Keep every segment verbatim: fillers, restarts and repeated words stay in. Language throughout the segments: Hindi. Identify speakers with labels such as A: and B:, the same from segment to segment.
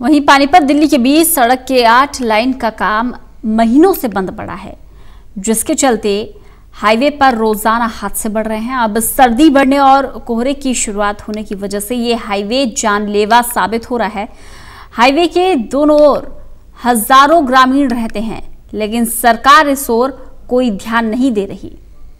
A: वहीं पानीपत दिल्ली के बीच सड़क के आठ लाइन का काम महीनों से बंद पड़ा है, जिसके चलते हाईवे पर रोजाना हादसे बढ़ रहे हैं। अब सर्दी बढ़ने और कोहरे की शुरुआत होने की वजह से ये हाईवे जानलेवा साबित हो रहा है। हाईवे के दोनों ओर हजारों ग्रामीण रहते हैं, लेकिन सरकार इस ओर कोई ध्यान नहीं दे रही।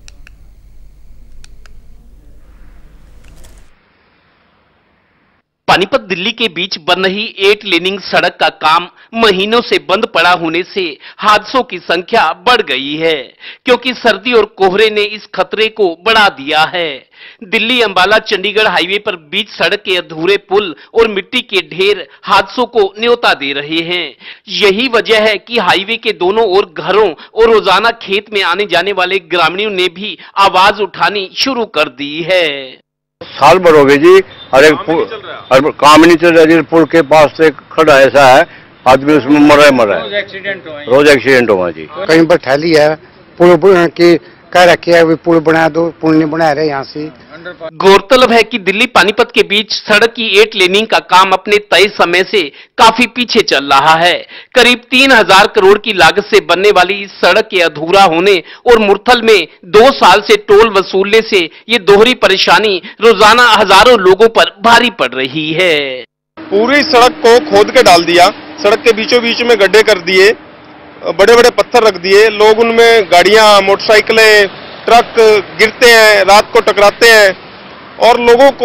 B: पानीपत दिल्ली के बीच बन रही एट लेनिंग सड़क का काम महीनों से बंद पड़ा होने से हादसों की संख्या बढ़ गई है, क्योंकि सर्दी और कोहरे ने इस खतरे को बढ़ा दिया है। दिल्ली अंबाला चंडीगढ़ हाईवे पर बीच सड़क के अधूरे पुल और मिट्टी के ढेर हादसों को न्योता दे रहे हैं। यही वजह है कि हाईवे के दोनों ओर घरों और रोजाना खेत में आने जाने वाले ग्रामीणों ने भी आवाज उठानी शुरू कर दी है।
C: साल भर हो गए जी, अरे काम, काम नहीं चल रहा जी। पुल के पास से खड़ा ऐसा है, आदमी उसमें मर रहा है मर रहा है, रोज एक्सीडेंट हुआ रोज एक्सीडेंट हुआ जी।
D: कहीं पर ठहली है, पुल की कह रखी है पुल बना दो, पुल नहीं बना रहे यहाँ से।
B: गौरतलब है कि दिल्ली पानीपत के बीच सड़क की एट लेनिंग का काम अपने तय समय से काफी पीछे चल रहा है। करीब तीन हजार करोड़ की लागत से बनने वाली इस सड़क के अधूरा होने और मुरथल में दो साल से टोल वसूलने से ये दोहरी परेशानी रोजाना हजारों लोगों पर भारी पड़ रही है।
E: पूरी सड़क को खोद के डाल दिया, सड़क के बीचों बीच में गड्ढे कर दिए, बड़े बड़े पत्थर रख दिए, लोग उनमें गाड़ियां मोटरसाइकिलें ट्रक गिरते हैं, रात को टकराते हैं और लोगों को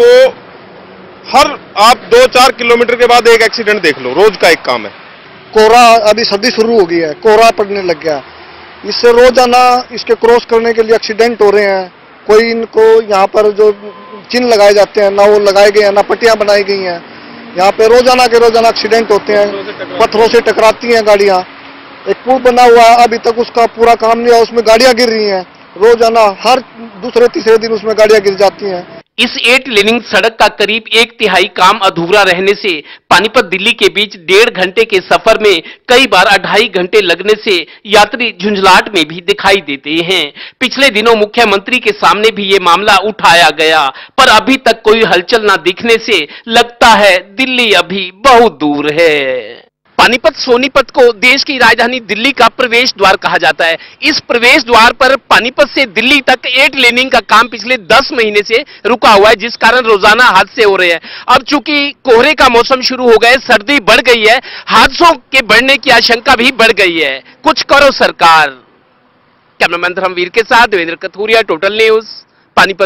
E: हर आप दो चार किलोमीटर के बाद एक एक्सीडेंट देख लो, रोज का एक काम है।
D: कोहरा अभी सर्दी शुरू हो गई है, कोहरा पड़ने लग गया, इससे रोजाना इसके क्रॉस करने के लिए एक्सीडेंट हो रहे हैं। कोई इनको यहाँ पर जो चिन्ह लगाए जाते हैं ना वो लगाए गए हैं, ना पट्टियां बनाई गई हैं। यहाँ पे रोजाना के रोजाना एक्सीडेंट होते हैं, पत्थरों से टकराती हैं गाड़ियाँ। एक पुल बना हुआ है, अभी तक उसका पूरा काम नहीं हुआ, उसमें गाड़ियां गिर रही हैं रोजाना, हर दूसरे तीसरे दिन उसमें गाड़ियां गिर जाती हैं।
B: इस एट लेनिंग सड़क का करीब एक तिहाई काम अधूरा रहने से पानीपत दिल्ली के बीच डेढ़ घंटे के सफर में कई बार अढ़ाई घंटे लगने से यात्री झुंझलाहट में भी दिखाई देते हैं। पिछले दिनों मुख्यमंत्री के सामने भी ये मामला उठाया गया, पर अभी तक कोई हलचल न दिखने से लगता है दिल्ली अभी बहुत दूर है। पानीपत सोनीपत को देश की राजधानी दिल्ली का प्रवेश द्वार कहा जाता है। इस प्रवेश द्वार पर पानीपत से दिल्ली तक एट लेनिंग का काम पिछले दस महीने से रुका हुआ है, जिस कारण रोजाना हादसे हो रहे हैं। अब चूंकि कोहरे का मौसम शुरू हो गया, सर्दी बढ़ गई है, हादसों के बढ़ने की आशंका भी बढ़ गई है। कुछ करो सरकार। कैमरामैन धर्मवीर के साथ देवेंद्र कथूरिया, टोटल न्यूज, पानीपत।